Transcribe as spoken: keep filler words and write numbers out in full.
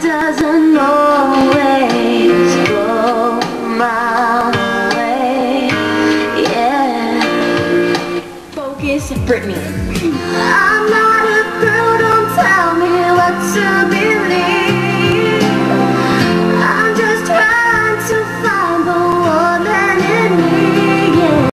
doesn't always go my way. Yeah. Focus, Brittany. I'm not a girl, don't tell me what to believe.